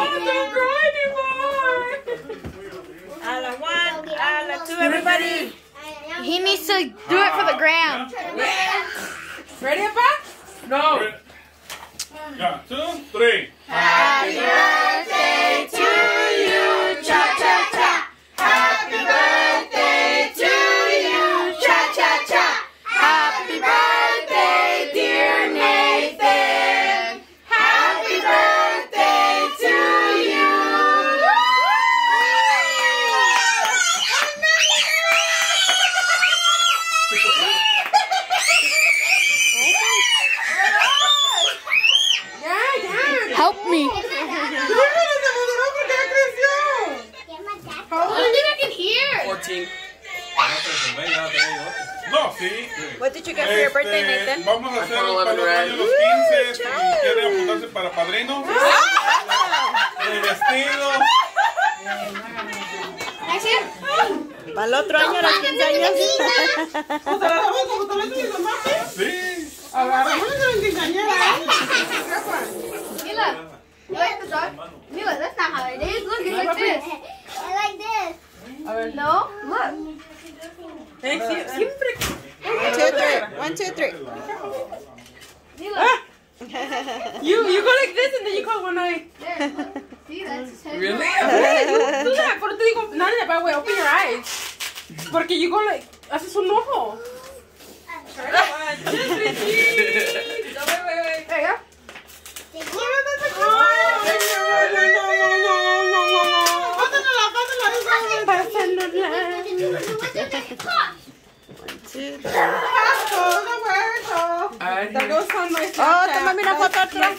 don't cry anymore. A la one, a la two, everybody. He needs to do it for the gram. Ready, Papa? No. 1, 2, 3. Happy birthday to you, cha cha cha. Happy birthday to you, cha cha cha. Happy birthday, dear Nathan. Happy birthday to you. Help me. I think I can hear. 14. No, sí. What did you get for your birthday, Nathan? Vamos a hacer para los años los 15. Si quieren apuntarse para padrino. El vestido. Para el otro año, los 15 años. Sí. Agarramos a la quinceañera. Mila, you like the dog? Mila, that's not how it is. Look, it's like this. I like this. No, look. Siempre. 1, 2, 3. Mila. You go like this and then you call one eye. There, look. See, that's his head. Really? You do that. Pero te digo, nada, but wait, open your eyes. Porque you go like, haces un ojo. Wait. There you go. That goes on my Snapchat. Oh, tómame una foto atrás.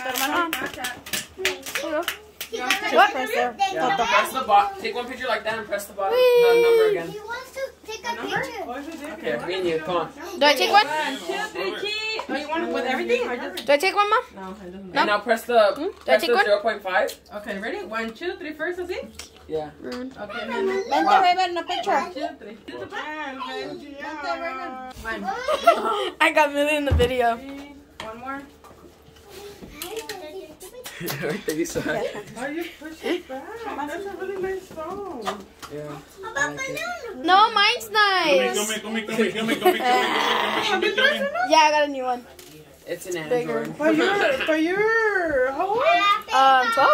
What? Press the button. Take one picture like that and press the button. The number again. He wants to take a picture. Okay, me and you. Come on. Do I take one? 1, 2, 3, key. Oh, you want it with everything or just? Do I take one, Mom? No, it doesn't. No. And now press the Do I take one? 0.5. Okay, ready? 1, 2, 3 first, así? Yeah. Okay, then. Vente, Raven, a picture. 1, 2, 3. One. I got Millie in the video. One more. Ahorita hizo. Are you pushing back? That's a really nice song. Yeah. No, mine's nice. Come. Yeah, I got a new one. It's an Bigger. Android. But you're, how old? 12.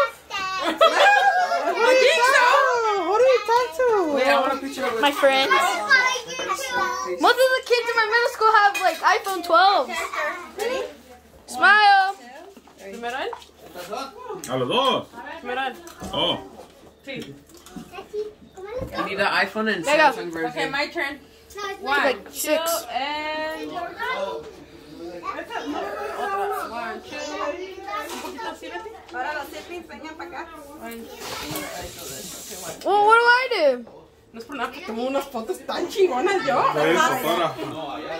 Who do you talk to? Wait, I want a picture of My friends. Most of the kids in my middle school have like iPhone 12s. Smile. Primeral. A los dos. Primeral. Oh. Sí. I need the iPhone and There you go. Samsung version. Okay, my turn. Like 1, 2, 6. and... 1, 2. Un poquito así, vete. Ahora los siblings vengan para acá. 1, 2. Well, what do I do? No es por nada, porque tomo unas fotos tan chingonas yo. Eso, para.